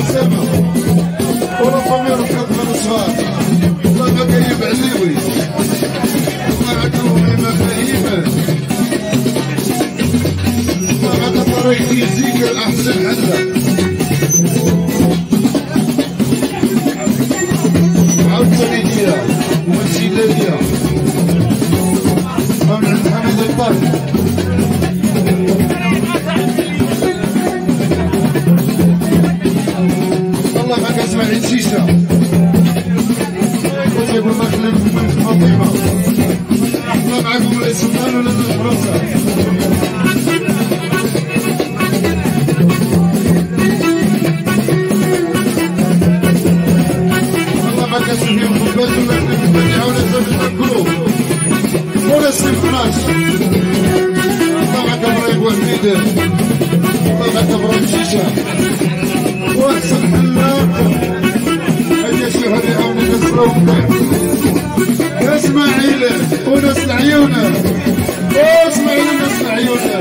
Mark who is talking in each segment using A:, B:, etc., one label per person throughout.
A: اسامه ولا فاميل وكذا صغار الله ما كيب عليوي الله عندهم مفاهيم الله هذا طريق يزيك الاحسن عندك عاود تريديه ومسيليه من عند حميد الطاهر والله ما كنسمع عيد شيشه قلت يقول ما خليت من فاطمه الله معكم ولا السلطان ولا فرنسا والله ما كنسمع فيهم خباز ولا الدنيا ولا زوج الكروب ولا السيفراش الله معكم ولا الوحيد الله معكم ولا الشيشه واحسن حلاق هيا شهداء وناس روضة يا اسماعيل وناس العيونة واسماعيل وناس العيونة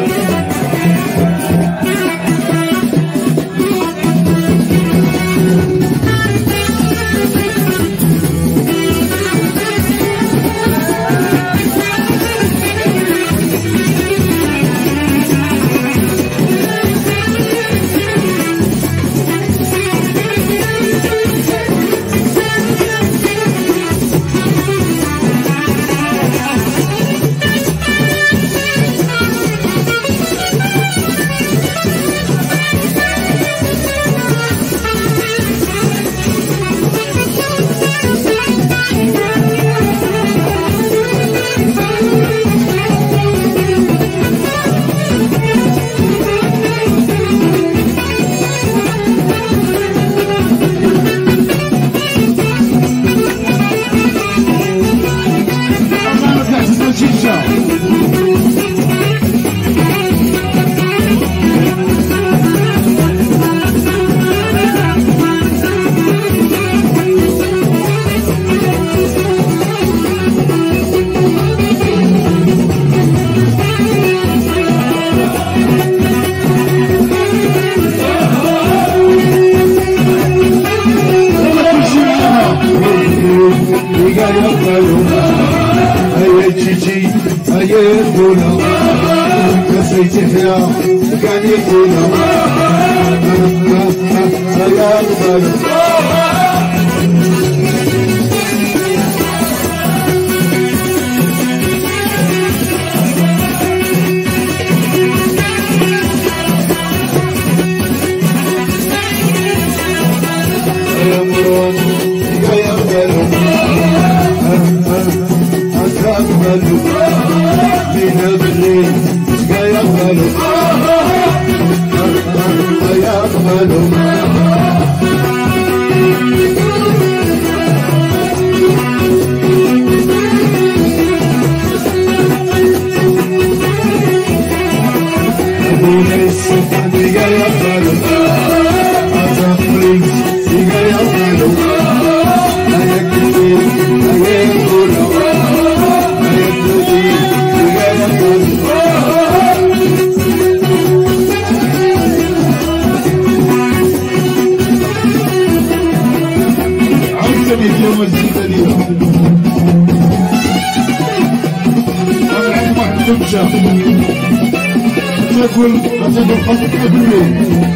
A: تاكل خلطك بالليل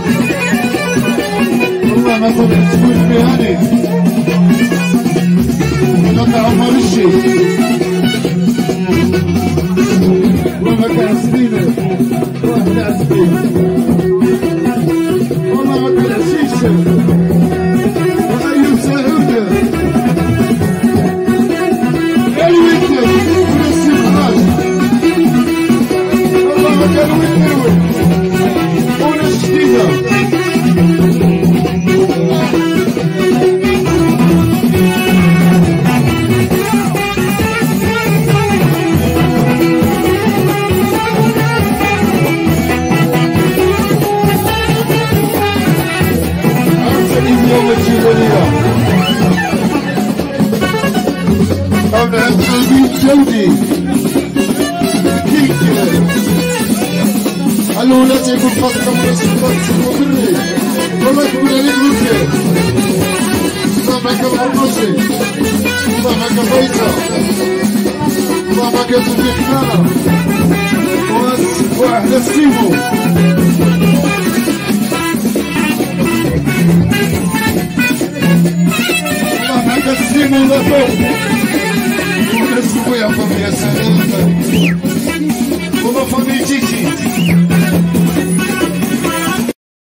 A: والله ما تقدر تسوي بها هاني لما عمر الشيء وما كان سبينه روح تاع سبينه والله ما كان شيشه وأيوب سعودة الويكند والاستخراج والله ما كانوا يتناول ولا الشديدة أنا عندي جودي كيف الولاد يقول فاطمة ولا سلطان وبري والله يقول عليك العربي الله معك فايته الله معك توفيق كنانة واحدة ستيفو